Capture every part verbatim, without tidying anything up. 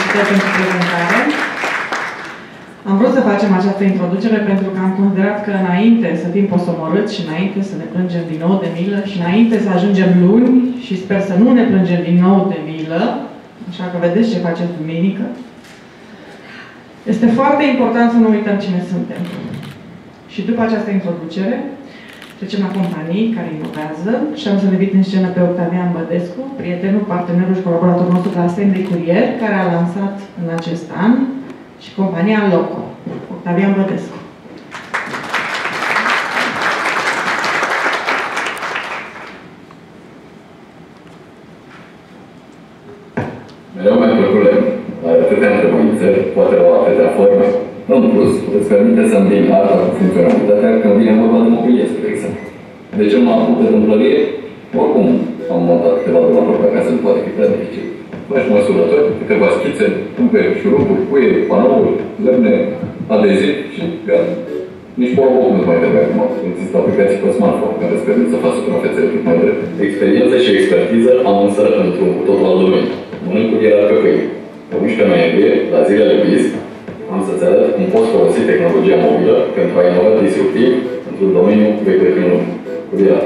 felicitări pentru prezentare. Am vrut să facem această introducere pentru că am considerat că înainte să fim posomorâți și înainte să ne plângem din nou de milă și înainte să ajungem luni și sper să nu ne plângem din nou de milă, așa că vedeți ce faceți duminică, este foarte important să nu uităm cine suntem. Și după această introducere, trecem la companii care inovează și am să le invit în scenă pe Octavian Bădescu, prietenul, partenerul și colaboratorul nostru de la Send de Curier, care a lansat în acest an și compania Loco. Octavian Bădescu. Mereu mai plăcule, la atâtea întrebuințări, poate la atâtea forme. În plus, puteți permite să îmbini arta cu funcționalitatea când vine vorba de mobilie, spre exemplu. De ce mă apuc de tâmplărie? Oricum, am montat câteva dumaturi pe acasă, nu poate fi prea dificil. Faci măsurători, câteva schițe, umpe șuruburi, cuie, panouri, lemne, adeziv și gata. Nici pe o nu mai trebuie acum. Există aplicații pe smartphone care îți permit să faci suprafețele cât mai drept. Experiență și expertiză am însă într-un cu totul alt domeniu. Mănânc cu era pe câini. Pe unsprezece noiembrie, la zilele Biz, am să-ți arăt cum poți folosi tehnologia mobilă pentru a inova disruptiv într-un domeniu vechi de prin lume. Curia.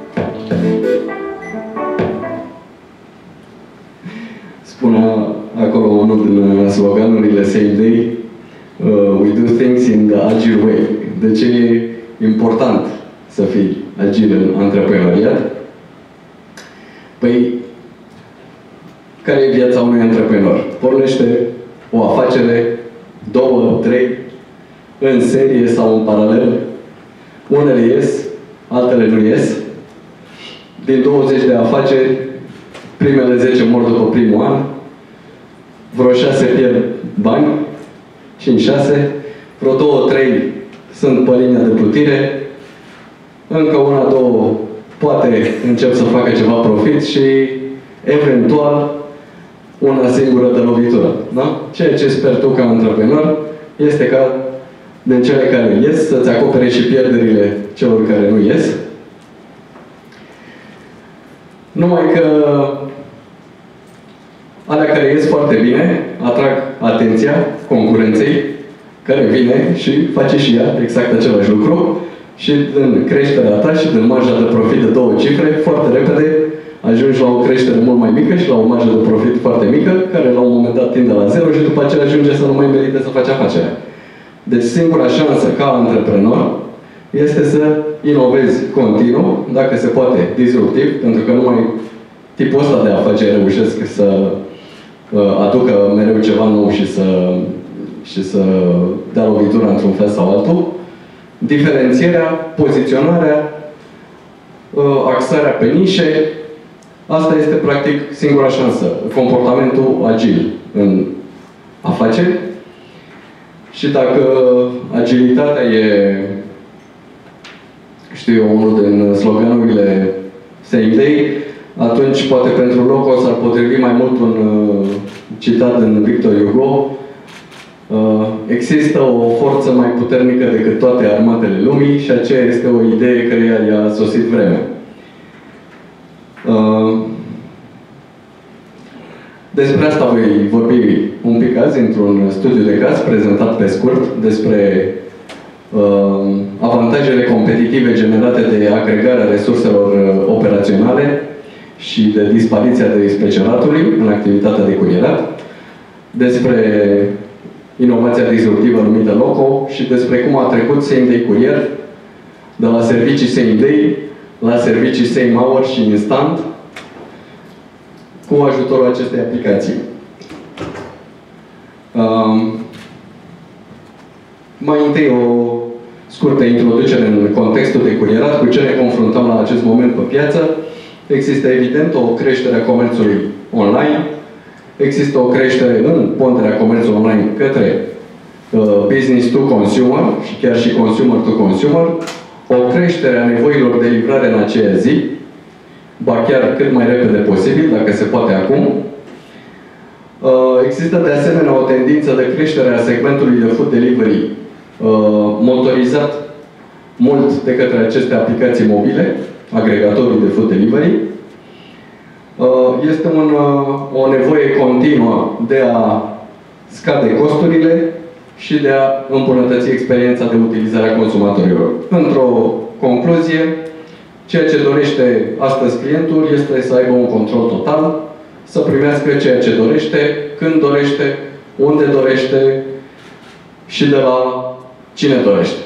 Spunea acolo unul din sloganurile Same Day, uh, we do things in the agile way. De ce e important să fii agil în antreprenoriat? Păi, care e viața unui antreprenor? Pornește o afacere, două, trei, în serie sau în paralel. Unele ies, altele nu ies. Din douăzeci de afaceri, primele zece mor după primul an, vreo șase pierd bani, cinci șase, vreo două trei sunt pe linia de plutire, încă una, două poate încep să facă ceva profit și eventual una singură de lovitură. Da? Ceea ce sper tu ca antreprenor este ca din cele care ies să-ți acopere și pierderile celor care nu ies. Numai că alea care ies foarte bine atrag atenția concurenței care vine și face și ea exact același lucru și din creșterea ta și din marja de profit de două cifre, foarte repede ajungi la o creștere mult mai mică și la o marjă de profit foarte mică, care la un moment dat tinde la zero și după aceea ajunge să nu mai merite să faci afacerea. Deci singura șansă ca antreprenor este să inovezi continuu, dacă se poate, disruptiv, pentru că numai tipul ăsta de afaceri reușesc să uh, aducă mereu ceva nou și să, și să dea lovitura într-un fel sau altul. Diferențierea, poziționarea, uh, axarea pe nișe, asta este practic singura șansă. Comportamentul agil în afaceri. Și dacă agilitatea e, știu eu, unul din sloganurile Same Day, atunci poate pentru Loco s-ar potrivi mai mult un uh, citat din Victor Hugo. Uh, există o forță mai puternică decât toate armatele lumii și aceea este o idee care i-a sosit vremea. Uh, Despre asta voi vorbi un pic azi, într-un studiu de caz prezentat pe scurt despre uh, avantajele competitive generate de agregarea resurselor operaționale și de dispariția de inspeceratului în activitatea de curierat, despre inovația disruptivă numită Loco și despre cum a trecut Same Day Curier de la servicii Same Day la servicii Same Hour și Instant, cu ajutorul acestei aplicații. Um, mai întâi o scurtă introducere în contextul de curierat, cu ce ne confruntăm la acest moment pe piață. Există evident o creștere a comerțului online, există o creștere în ponderea comerțului online către uh, business to consumer și chiar și consumer to consumer, o creștere a nevoilor de livrare în aceea zi, ba chiar cât mai repede posibil, dacă se poate acum. Există de asemenea o tendință de creștere a segmentului de food delivery, motorizat mult de către aceste aplicații mobile, agregatorii de food delivery. Este un, o nevoie continuă de a scade costurile și de a îmbunătăți experiența de utilizare a consumatorilor. Într-o concluzie, ceea ce dorește astăzi clientul este să aibă un control total, să primească ceea ce dorește, când dorește, unde dorește și de la cine dorește.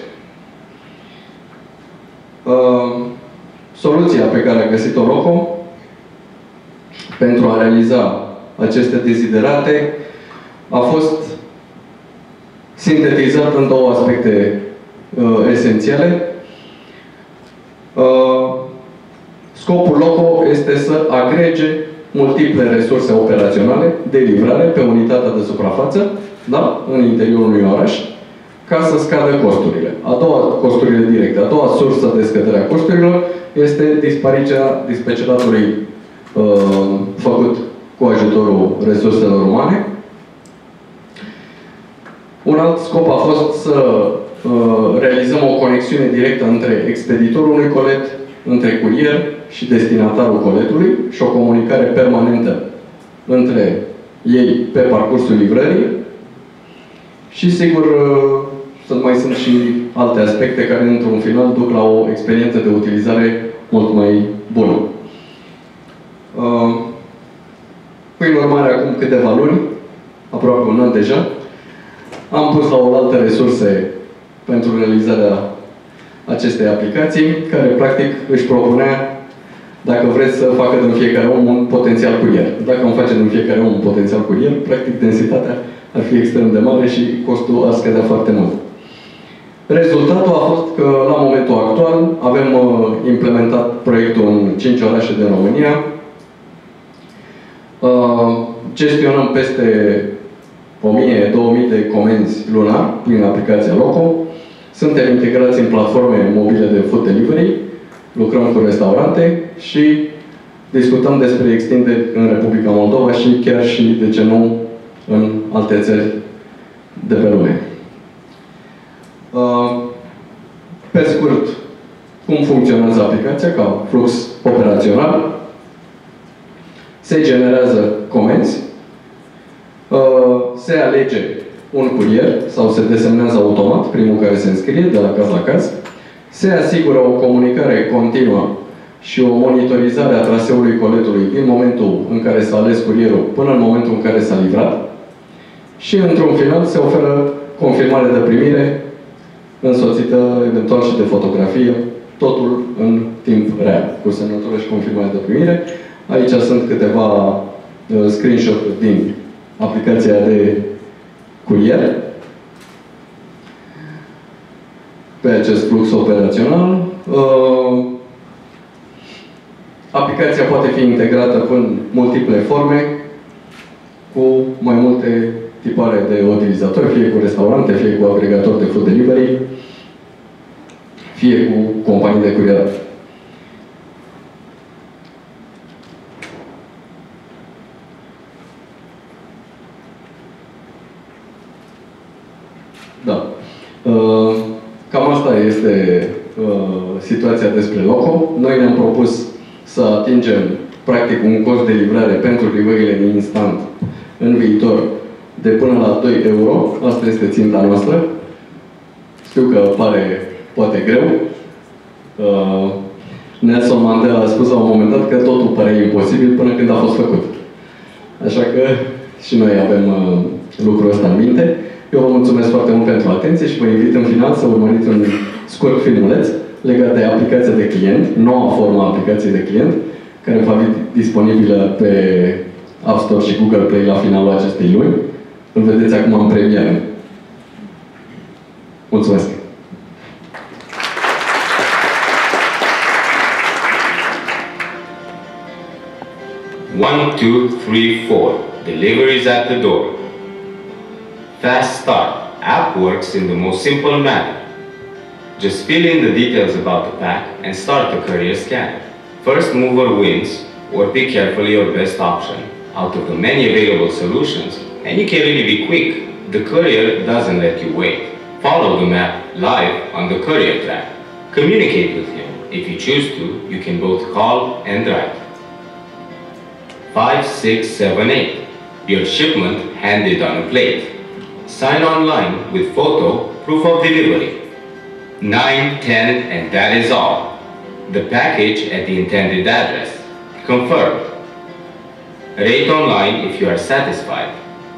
Uh, soluția pe care a găsit-o Loco pentru a realiza aceste deziderate a fost sintetizat în două aspecte uh, esențiale. Uh, scopul Loco este să agrege multiple resurse operaționale de livrare pe unitatea de suprafață, da? În interiorul unui oraș, ca să scadă costurile. A doua, costurile directe. A doua sursă de scădere a costurilor este dispariția dispeceratului uh, făcut cu ajutorul resurselor umane. Un alt scop a fost să uh, realizăm o conexiune directă între expeditorul unui colet, între curier și destinatarul coletului și o comunicare permanentă între ei pe parcursul livrării. Și sigur, uh, mai sunt și alte aspecte care, într-un final, duc la o experiență de utilizare mult mai bună. Uh, prin urmare, acum câteva luni, aproape un an deja, am pus la oaltă resurse pentru realizarea acestei aplicații, care practic își propunea, dacă vreți, să facă din fiecare om un potențial curier. Dacă îmi face din fiecare om un potențial curier, practic densitatea ar fi extrem de mare și costul ar scădea foarte mult. Rezultatul a fost că, la momentul actual, avem uh, implementat proiectul în cinci orașe din România. Uh, gestionăm peste o mie două mii de comenzi lunar prin aplicația Loco. Suntem integrați în platforme mobile de food delivery, lucrăm cu restaurante și discutăm despre extinderi în Republica Moldova și chiar și, de ce nu, în alte țări de pe lume. Pe scurt, cum funcționează aplicația ca flux operațional? Se generează comenzi, se alege un curier sau se desemnează automat, primul care se înscrie de la caz la caz, se asigură o comunicare continuă și o monitorizare a traseului coletului din momentul în care s-a ales curierul până în momentul în care s-a livrat și, într-un final, se oferă confirmare de primire însoțită eventual și de fotografie, totul în timp real, cu semnătură și confirmare de primire. Aici sunt câteva uh, screenshot-uri din aplicația de curier pe acest flux operațional. Uh, aplicația poate fi integrată în multiple forme cu mai multe tipare de utilizatori, fie cu restaurante, fie cu agregatori de food delivery, fie cu companii de curierat. Da. Cam asta este situația despre Loco. Noi ne-am propus să atingem practic un cost de livrare pentru livrările în instant în viitor de până la doi euro. Asta este ținta noastră. Știu că pare poate greu. Nelson Mandela a spus la un moment dat că totul pare imposibil până când a fost făcut. Așa că și noi avem lucrul ăsta în minte. Eu vă mulțumesc foarte mult pentru atenție și vă invit în final să urmăriți un scurt filmuleț legat de aplicația de client, noua formă a aplicației de client, care va fi disponibilă pe App Store și Google Play la finalul acestei luni. Îl vedeți acum în premieră. Mulțumesc! One, two, three, four. Deliveries at the door. Fast start. App works in the most simple manner. Just fill in the details about the pack and start the courier scan. First mover wins, or pick carefully your best option out of the many available solutions, and you can really be quick. The courier doesn't let you wait. Follow the map live on the courier track. Communicate with him. If you choose to, you can both call and write. five, six, seven, eight. Your shipment handed on a plate. Sign online with photo, proof of delivery. nine, ten, and that is all. The package at the intended address. Confirmed. Rate online if you are satisfied.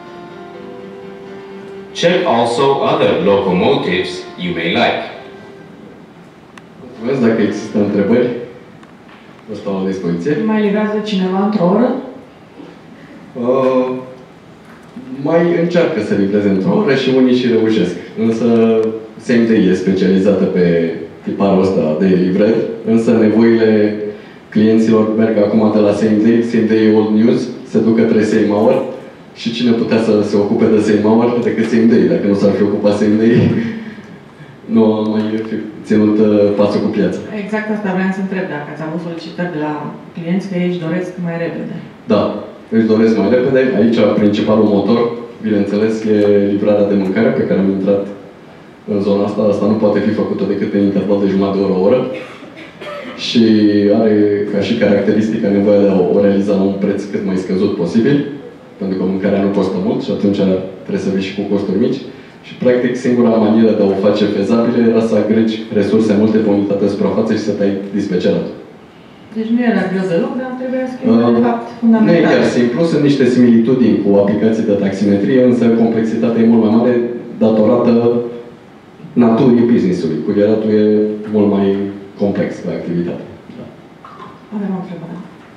Check also other locomotives you may like. Mulțumesc. Dacă există întrebări, vă stau la dispoziție. Mai livrează cineva într-o oră? Uh, mai încearcă să livreze într-o oră și unii și reușesc. Însă S M D e specializată pe tiparul ăsta de livrări, însă nevoile clienților merg acum de la S M D, S M D e old news, se duc către Seymour și cine putea să se ocupe de Seymour decât S M D. Dacă nu s-ar fi ocupat S M D, nu am mai fi ținut pasul cu piața. Exact asta vreau să întreb, dacă ați avut solicitări de la clienți că ei își doresc mai repede. Da, își doresc mai repede. Aici, principalul motor, bineînțeles, e livrarea de mâncare pe care am intrat în zona asta. Asta nu poate fi făcută decât în interval de jumătate de oră, o oră. Și are ca și caracteristică nevoia de a o realiza la un preț cât mai scăzut posibil, pentru că mâncarea nu costă mult și atunci trebuie să vii și cu costuri mici. Și, practic, singura manieră de a o face fezabilă era să agregi resurse multe pe unitate de suprafață și să tai dispeceratul. Deci nu era greu deloc, dar trebuia schimbat, uh, de fapt, fundamental. Nu e chiar simplu, sunt niște similitudini cu aplicații de taximetrie, însă complexitatea e mult mai mare datorată naturii business-ului. Curieratul e mult mai complex ca activitate. Da. Avem o întrebare.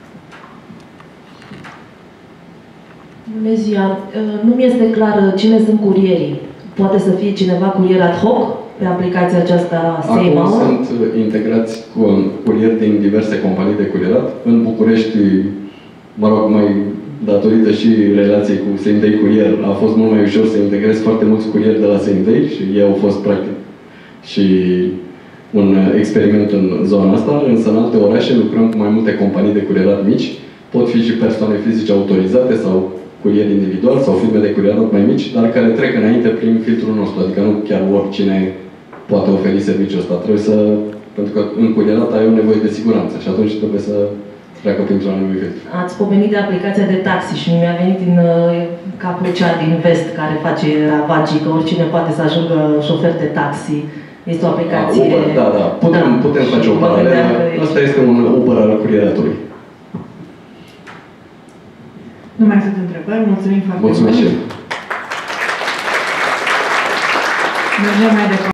Bună ziua! Nu mi este clar cine sunt curierii. Poate să fie cineva curier ad hoc pe aplicația aceasta Seymour? Acum sunt integrați cu curieri din diverse companii de curierat. În București, mă rog, mai datorită și relației cu S M D Curier, a fost mult mai ușor să integrez foarte mulți curieri de la S M D și ei au fost, practic, și un experiment în zona asta, însă în alte orașe lucrăm cu mai multe companii de curierat mici. Pot fi și persoane fizice autorizate sau curieri individual sau firme de curierat mai mici, dar care trec înainte prin filtrul nostru. Adică nu chiar oricine poate oferi serviciul ăsta. Trebuie să... Pentru că în curierat ai o nevoie de siguranță și atunci trebuie să treacă printr-un anumit filtru. Ați pomenit de aplicația de taxi și mi-a venit din uh, capul cea din vest care face ravagii, că oricine poate să ajungă șofer de taxi. Este o aplicație... Uber, da, da. Putem, da. putem face o paralelă. Asta este un Uber al curieratului. Nu mai sunt întrebări. Mulțumim foarte mult. Mulțumesc și eu. Mergem mai departe.